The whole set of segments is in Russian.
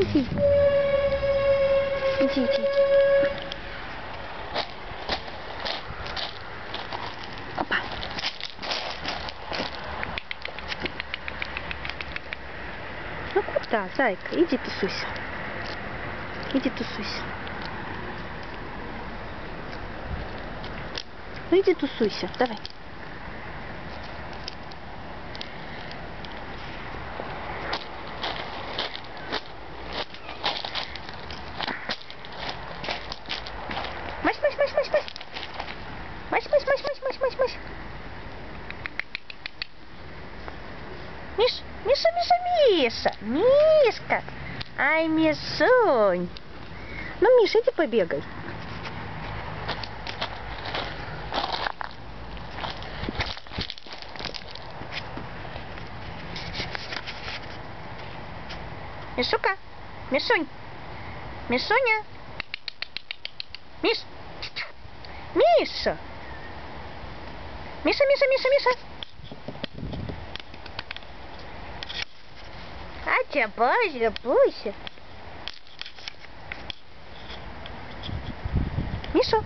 иди. Иди, иди, иди. Опа. Ну куда, зайка? Иди тусуйся. Иди тусуйся. Ну иди тусуйся, давай. Мась, мась, мась, мась, мась. Мась, мась, мась, мась, мась, мась, мась. Миш, Миша, Миша, Миша. Мишка. Ай, Мишунь. Ну, Миша, иди побегай. Мишука, Мишунь, Мишуня, Миш, Миша, Миша, Миша, Миша, Миша. Ача, боже, боже. Миша.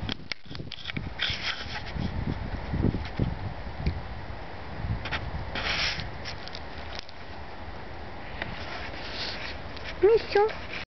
Миша.